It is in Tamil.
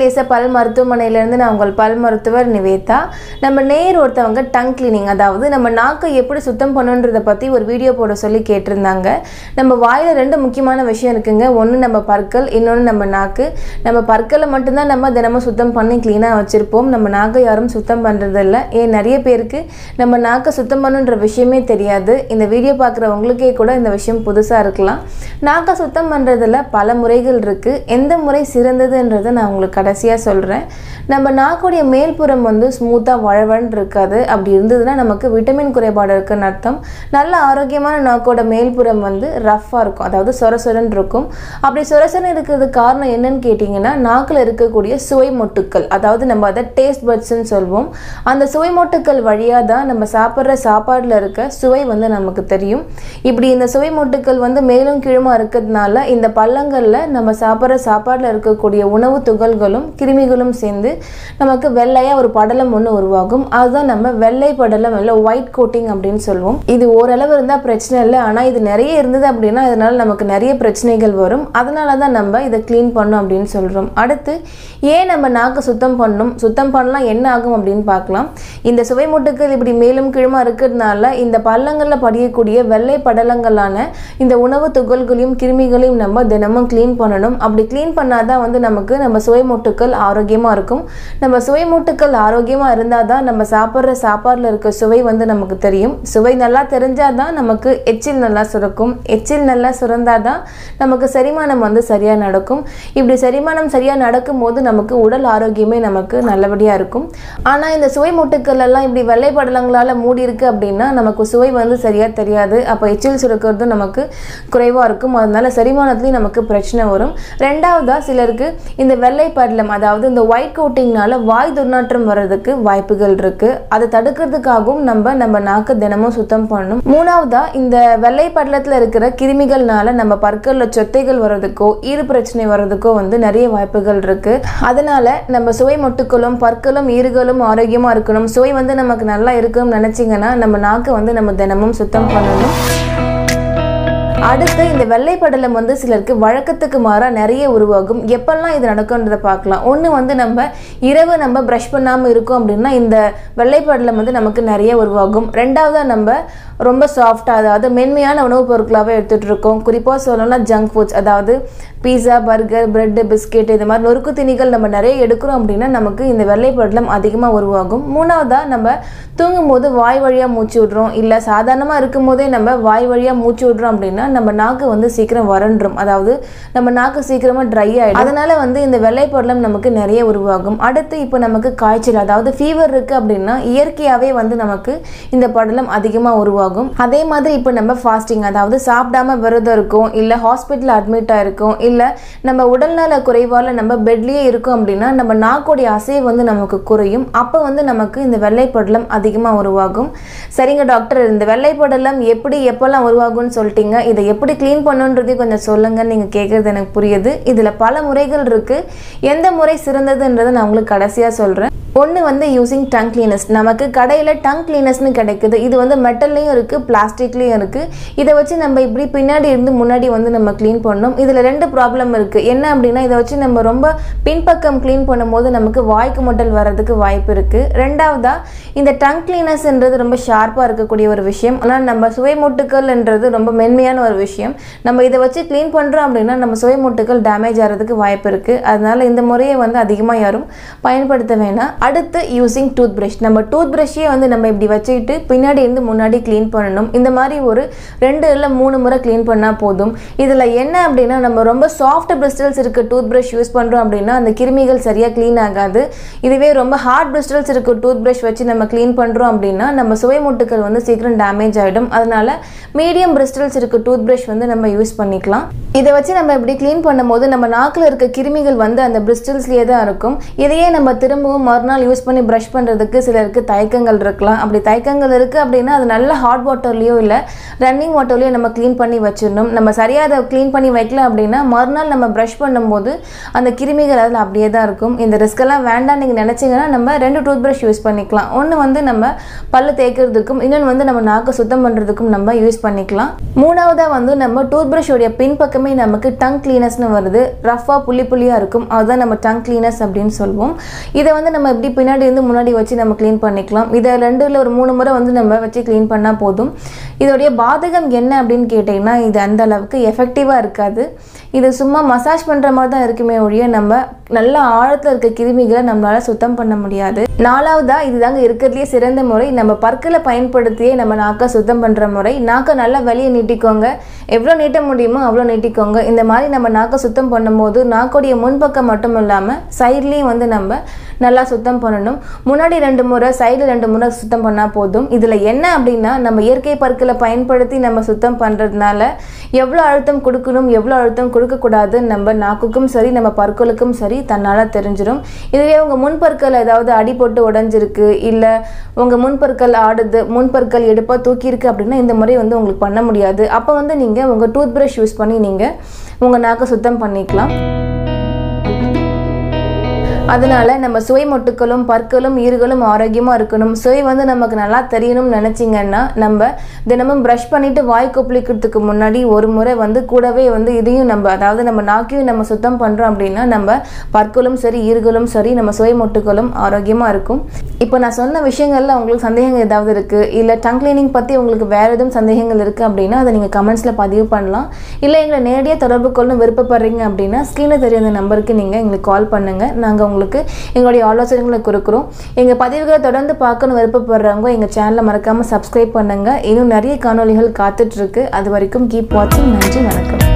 லேசா பல் மருத்துவமனையிலேருந்து நான் உங்கள் பல் மருத்துவர் நிவேதா. நம்ம நேர் ஒருத்தவங்க டங் கிளீனிங், அதாவது நம்ம நாக்கை எப்படி சுத்தம் பண்ணுன்றதை பற்றி ஒரு வீடியோ போட சொல்லி கேட்டிருந்தாங்க. நம்ம வாயில் 2 முக்கியமான விஷயம் இருக்குங்க. ஒன்று நம்ம பற்கள், இன்னொன்று நம்ம நாக்கு. நம்ம பற்களை மட்டும்தான் நம்ம தினமும் சுத்தம் பண்ணி க்ளீனாக வச்சுருப்போம். நம்ம நாக்கை யாரும் சுத்தம் பண்ணுறதில்ல. ஏன் நிறைய பேருக்கு நம்ம நாக்கை சுத்தம் பண்ணுன்ற விஷயமே தெரியாது. இந்த வீடியோ பார்க்குறவங்களுக்கே கூட இந்த விஷயம் புதுசாக இருக்கலாம். நாக்கை சுத்தம் பண்ணுறதுல பல முறைகள் இருக்குது. எந்த முறை சிறந்ததுன்றதை நான் உங்களுக்கு கடைசியாக சொல்கிறேன். நம்ம நாக்குடைய மேல்புறம் வந்து ஸ்மூத்தாக வழவழன்னு இருக்காது. அப்படி இருந்ததுன்னா நமக்கு விட்டமின் குறைபாடு இருக்குன்னு அர்த்தம். நல்ல ஆரோக்கியமான நாக்கோட மேல்புறம் வந்து ரஃப்பாக இருக்கும், அதாவது சொரசொரன்னு இருக்கும். அப்படி சொரசொரன்னு இருக்கிறதுக்கு காரணம் என்னன்னு கேட்டிங்கன்னா, நாக்கில் இருக்கக்கூடிய சுவை மொட்டுக்கள், அதாவது நம்ம அதை டேஸ்ட் பட்ஸ்ன்னு சொல்வோம். அந்த சுவை மொட்டுக்கள் வழியாக தான் நம்ம சாப்பிட்ற சாப்பாடில் இருக்க சுவை வந்து நமக்கு தெரியும். இப்படி இந்த சுவை மொட்டுக்கள் வந்து மேலும் கீழுமா இருக்கிறதுனால இந்த பள்ளங்களில் நம்ம சாப்பிட்ற சாப்பாடில் இருக்கக்கூடிய உணவு துகள்களும் கிருமிகளும் சேர்ந்து நமக்கு வெள்ளையாக ஒரு படலம் ஒன்று உருவாகும். அதுதான் நம்ம வெள்ளை படலம், இல்லை ஒயிட் கோட்டிங் அப்படின்னு சொல்லுவோம். இது ஓரளவு இருந்தால் பிரச்சனை இல்லை. ஆனால் இது நிறைய இருந்தது அப்படின்னா இதனால நமக்கு நிறைய பிரச்சனைகள் வரும். அதனால தான் நம்ம இதை க்ளீன் பண்ணணும் அப்படின்னு சொல்கிறோம். அடுத்து ஏன் நம்ம நாக்கு சுத்தம் பண்ணணும், சுத்தம் பண்ணலாம் என்ன ஆகும் அப்படின்னு பார்க்கலாம். இந்த சுவை மொட்டுக்கள் இப்படி மேலும் கீழுமா இருக்கிறதுனால இந்த பள்ளங்களில் படியக்கூடிய வெள்ளை படலங்களான இந்த உணவு துகள்களையும் கிருமிகளையும் நம்ம தினமும் க்ளீன் பண்ணணும். அப்படி க்ளீன் பண்ணாதான் வந்து நமக்கு நம்ம சுவை மொட்டுக்கள் ஆரோக்கியமாக இருக்கும். நம்ம சுவை மொட்டுக்கள் ஆரோக்கியமாக இருந்தால் தான் நம்ம சாப்பிட்ற சாப்பாடில் இருக்க சுவை வந்து நமக்கு தெரியும். சுவை நல்லா தெரிஞ்சால் தான் நமக்கு எச்சில் நல்லா சுரக்கும். எச்சில் நல்லா சுரந்தால் தான் நமக்கு செரிமானம் வந்து சரியாக நடக்கும். இப்படி செரிமானம் சரியாக நடக்கும் போது நமக்கு உடல் ஆரோக்கியமே நமக்கு நல்லபடியாக இருக்கும். ஆனால் இந்த சுவை மொட்டுக்கள் எல்லாம் இப்படி வெள்ளை படலங்களால் மூடி இருக்கு அப்படின்னா நமக்கு சுவை வந்து சரியாக தெரியாது. அப்போ எச்சில் சுரக்கிறது நமக்கு குறைவாக இருக்கும். அதனால செரிமானத்துலேயும் நமக்கு பிரச்சனை வரும். ரெண்டாவதா சிலருக்கு இந்த வெள்ளை படலம், அதாவது இந்த ஒயிட் கோட்டிங்னால வாய் துர்நாற்றம் வர்றதுக்கு வாய்ப்புகள் இருக்கு. அதை தடுக்கிறதுக்காகவும் நம்ம நாக்கு தினமும் சுத்தம் பண்ணணும். மூணாவதா இந்த வெள்ளை படலத்தில் இருக்கிற கிருமிகள்னால நம்ம பற்கள்ல சொத்தைகள் வர்றதுக்கோ ஈறு பிரச்சனை வர்றதுக்கோ வந்து நிறைய வாய்ப்புகள் இருக்கு. அதனால நம்ம சுவை மொட்டுக்களும் பற்களும் ஈறுகளும் ஆரோக்கியமா இருக்கணும், சுவை வந்து நமக்கு நல்லா இருக்கும்னு நினைச்சிங்கன்னா நம்ம நாக்கு வந்து நம்ம தினமும் சுத்தம் பண்ணணும். அடுத்து இந்த வெள்ளை படலம் வந்து சிலருக்கு வழக்கத்துக்கு மாறாக நிறைய உருவாகும். எப்பெல்லாம் இது நடக்கும்ன்றதை பார்க்கலாம். ஒன்று வந்து நம்ம இரவு நம்ம ப்ரஷ் பண்ணாமல் இருக்கோம் அப்படின்னா இந்த வெள்ளை படலம் வந்து நமக்கு நிறைய உருவாகும். ரெண்டாவதாக நம்ம ரொம்ப சாஃப்டாக, அதாவது மென்மையான உணவுப் பொருட்களாகவே எடுத்துகிட்டு இருக்கோம். குறிப்பாக சொல்லணும்னா ஜங்க் ஃபுட்ஸ், அதாவது பீஸா, பர்கர், பிரெட்டு, பிஸ்கெட், இது மாதிரி நொறுக்கு திணிகள் நம்ம நிறைய எடுக்கிறோம் அப்படின்னா நமக்கு இந்த வெள்ளை படலம் அதிகமாக உருவாகும். மூணாவதாக நம்ம தூங்கும் போது வாய் வழியாக மூச்சு விடுறோம், இல்லை சாதாரணமாக இருக்கும் போதே நம்ம வாய் வழியாக மூச்சு விடுறோம் அப்படின்னா நம்ம நாக்கு வந்து சீக்கிரம் வறண்டுரும், அதாவது நம்ம நாக்கு சீக்கிரமாக ட்ரை ஆகிடும். அதனால வந்து இந்த வெள்ளை படலம் நமக்கு நிறைய உருவாகும். அடுத்து இப்போ நமக்கு காய்ச்சல், அதாவது ஃபீவர் இருக்குது அப்படின்னா இயற்கையாகவே வந்து நமக்கு இந்த படலம் அதிகமாக உருவாகும். அதே மாதிரி இப்போ நம்ம ஃபாஸ்டிங், அதாவது சாப்பிடாம விரதம் இருக்கும், இல்லை ஹாஸ்பிட்டலில் அட்மிட் ஆகிருக்கோம், இல்லை நம்ம உடல்நல குறைவால் நம்ம பெட்லேயே இருக்கோம் அப்படின்னா நம்ம நாக்குடைய அசைவு வந்து நமக்கு குறையும். அப்போ வந்து நமக்கு இந்த வெள்ளை படலம் அதிகமாக உருவாகும். சரிங்க டாக்டர், இந்த வெள்ளை படலம் எப்படி எப்போல்லாம் உருவாகும்னு சொல்லிட்டீங்க, இதை எப்படி க்ளீன் பண்ணுன்றதே கொஞ்சம் சொல்லுங்கன்னு நீங்கள் கேட்குறது எனக்கு புரியுது. இதில் பல முறைகள் இருக்குது. எந்த முறை சிறந்ததுன்றதை நான் உங்களுக்கு கடைசியாக சொல்கிறேன். ஒன்று வந்து யூஸிங் டங் கிளீனர்ஸ். நமக்கு கடையில் டங் கிளீனர்ஸ்னு கிடைக்குது. இது வந்து மெட்டல்லையும் இருக்குது, பிளாஸ்டிக்லேயும் இருக்குது. இதை வச்சு நம்ம இப்படி பின்னாடி இருந்து முன்னாடி வந்து நம்ம க்ளீன் பண்ணணும். இதில் 2 ப்ராப்ளம் இருக்குது. என்ன அப்படின்னா, இதை வச்சு நம்ம ரொம்ப பின்பக்கம் க்ளீன் பண்ணும்போது நமக்கு வாய்க்கு மொட்டல் வர்றதுக்கு வாய்ப்பு இருக்குது. ரெண்டாவதாக இந்த டங் கிளீனர்ஸ்ன்றது ரொம்ப ஷார்ப்பாக இருக்கக்கூடிய ஒரு விஷயம். ஆனால் நம்ம சுவை மொட்டுக்கள்ன்றது ரொம்ப மென்மையான ஒரு விஷயம். நம்ம இதை வச்சு க்ளீன் பண்ணுறோம் அப்படின்னா நம்ம சுவை மொட்டுக்கள் டேமேஜ் ஆகிறதுக்கு வாய்ப்பு இருக்குது. அதனால் இந்த முறையை வந்து அதிகமாக யாரும் பயன்படுத்த வேணாம். அடுத்து யூஸிங் டூத் பிரஷ். நம்ம டூத் பிரஷ்ஷே வந்து நம்ம இப்படி வச்சுக்கிட்டு பின்னாடி இருந்து முன்னாடி க்ளீன் பண்ணணும். இந்த மாதிரி ஒரு 2 இல்லை 3 முறை க்ளீன் பண்ணால் போதும். இதில் என்ன அப்படின்னா, நம்ம ரொம்ப சாஃப்ட் பிரிஸ்டல்ஸ் இருக்க டூத் பிரஷ் யூஸ் பண்ணுறோம் அப்படின்னா அந்த கிருமிகள் சரியாக க்ளீன் ஆகாது. இதுவே ரொம்ப ஹார்ட் பிரிஸ்டல்ஸ் இருக்க டூத் பிரஷ் வச்சு நம்ம க்ளீன் பண்ணுறோம் அப்படின்னா நம்ம சுவை மொட்டுக்கள் வந்து சீக்கிரம் டேமேஜ் ஆகிடும். அதனால மீடியம் பிரிஸ்டல்ஸ் இருக்க டூத் பிரஷ் வந்து நம்ம யூஸ் பண்ணிக்கலாம். இதை வச்சு நம்ம இப்படி க்ளீன் பண்ணும்போது நம்ம நாக்கில் இருக்க கிருமிகள் வந்து அந்த பிரிஸ்டல்ஸ்லேயே தான் இருக்கும். இதையே நம்ம திரும்பவும் மறுநாள் யூஸ் பண்ணி ப்ரஷ் பண்ணுறதுக்கு சிலருக்கு தயக்கங்கள் இருக்கலாம். அப்படி தயக்கங்கள் இருக்குது அப்படின்னா அது நல்ல ஹாட் வாட்டர்லேயோ இல்லை ரன்னிங் வாட்டர்லேயோ நம்ம க்ளீன் பண்ணி வச்சிடணும். நம்ம சரியாக அதை க்ளீன் பண்ணி வைக்கல அப்படின்னா மறுநாள் நம்ம ப்ரஷ் பண்ணும்போது அந்த கிருமிகள் அதில் அப்படியே தான் இருக்கும். இந்த ரிஸ்க்கெல்லாம் வேண்டாம் நீங்கள் நினச்சிங்கன்னா நம்ம 2 டூத் ப்ரஷ் யூஸ் பண்ணிக்கலாம். ஒன்று வந்து நம்ம பல்லு தேய்க்கிறதுக்கும், இன்னொன்று வந்து நம்ம நாக்கை சுத்தம் பண்ணுறதுக்கும் நம்ம யூஸ் பண்ணிக்கலாம். மூணாவதாக வந்து நம்ம டூத் ப்ரஷோடைய பின்பக்கமே நமக்கு டங் கிளீனர்ஸ்னு வருது. ரஃபாக புள்ளியாக இருக்கும், அதுதான் நம்ம டங் கிளீனர்ஸ் அப்படின்னு சொல்லுவோம். இதை வந்து நம்ம எப்படி பின்னாடி இருந்து முன்னாடி வச்சு நம்ம க்ளீன் பண்ணிக்கலாம். இதை 2 இல்லை 3 முறை வந்து நம்ம வச்சு க்ளீன் பண்ணால் போதும். இதோடைய பாதகம் என்ன அப்படின்னு கேட்டிங்கன்னா இது அந்த அளவுக்கு எஃபெக்டிவாக இருக்காது. இது சும்மா மசாஜ் பண்ணுற மாதிரி தான் இருக்குமே ஒழிய நம்ம நல்ல ஆழத்தில் இருக்க கிருமிகளை நம்மளால் சுத்தம் பண்ண முடியாது. நாலாவதாக இதுதாங்க இருக்கிறதுலே சிறந்த முறை, நம்ம பற்களை பயன்படுத்தியே நம்ம நாக்கை சுத்தம் பண்ணுற முறை. நாக்கை நல்லா வெளியே நீட்டிக்கோங்க, எவ்வளோ நீட்ட முடியுமோ அவ்வளோ நீட்டிக்கோங்க. இந்த மாதிரி நம்ம நாக்கை சுத்தம் பண்ணும்போது நாக்குடைய முன்பக்கம் மட்டும் இல்லாமல் சைட்லேயும் வந்து நம்ம நல்லா சுத்தம் பண்ணணும். முன்னாடி 2 முறை, சைடில் 2 முறை சுத்தம் பண்ணால் போதும். இதில் என்ன அப்படின்னா நம்ம இயற்கை பற்களை பயன்படுத்தி நம்ம சுத்தம் பண்ணுறதுனால எவ்வளோ அழுத்தம் கொடுக்கணும் எவ்வளோ அழுத்தம் கொடுக்கக்கூடாது நம்ம நாக்குக்கும் சரி நம்ம பற்களுக்கும் சரி தன்னால் தெரிஞ்சிடும். இதுவே உங்கள் முன்பற்கள் ஏதாவது அடி போட்டு உடஞ்சிருக்கு, இல்லை உங்கள் முன்பற்கள் ஆடுது, முன்பற்கள் எடுப்பாக தூக்கியிருக்கு அப்படின்னா இந்த முறை வந்து உங்களுக்கு பண்ண முடியாது. அப்போ வந்து நீங்கள் உங்கள் டூத் ப்ரஷ் யூஸ் பண்ணி நீங்கள் உங்கள் நாக்கை சுத்தம் பண்ணிக்கலாம். அதனால நம்ம சுவை மொட்டுக்களும் பற்களும் ஈறுகளும் ஆரோக்கியமாக இருக்கணும், சுவை வந்து நமக்கு நல்லா தெரியணும்னு நினச்சிங்கன்னா நம்ம தினமும் ப்ரஷ் பண்ணிவிட்டு வாய் கொப்பளிக்கிறதுக்கு முன்னாடி ஒரு முறை வந்து கூடவே வந்து இதையும் நம்ம அதாவது நம்ம நாக்கையும் நம்ம சுத்தம் பண்ணுறோம் அப்படின்னா நம்ம பற்களும் சரி ஈறுகளும் சரி நம்ம சுவை மொட்டுக்களும் ஆரோக்கியமாக இருக்கும். இப்போ நான் சொன்ன விஷயங்களில் உங்களுக்கு சந்தேகங்கள் ஏதாவது இருக்குது, இல்லை டங் கிளீனிங் பற்றி உங்களுக்கு வேறு எதுவும் சந்தேகங்கள் இருக்குது அப்படின்னா அதை நீங்கள் கமெண்ட்ஸில் பதிவு பண்ணலாம். இல்லை எங்களை நேரடியாக தொடர்பு கொள்ளணும் விருப்பப்படுறீங்க அப்படின்னா ஸ்க்ரீனில் தெரிய அந்த நம்பருக்கு நீங்கள் எங்களுக்கு கால் பண்ணுங்கள். நாங்கள் உங்களுக்கு எங்களுடைய ஆலோசனைகளை கொடுக்குறோம். எங்கள் பதிவுகளை தொடர்ந்து பார்க்கணும் விருப்பப்படுறவங்க எங்கள் சேனலை மறக்காமல் சப்ஸ்கிரைப் பண்ணுங்கள். இன்னும் நிறைய காணொலிகள் காத்துட்ருக்கு. அது வரைக்கும் கீப் வாட்சிங். நன்றி, வணக்கம்.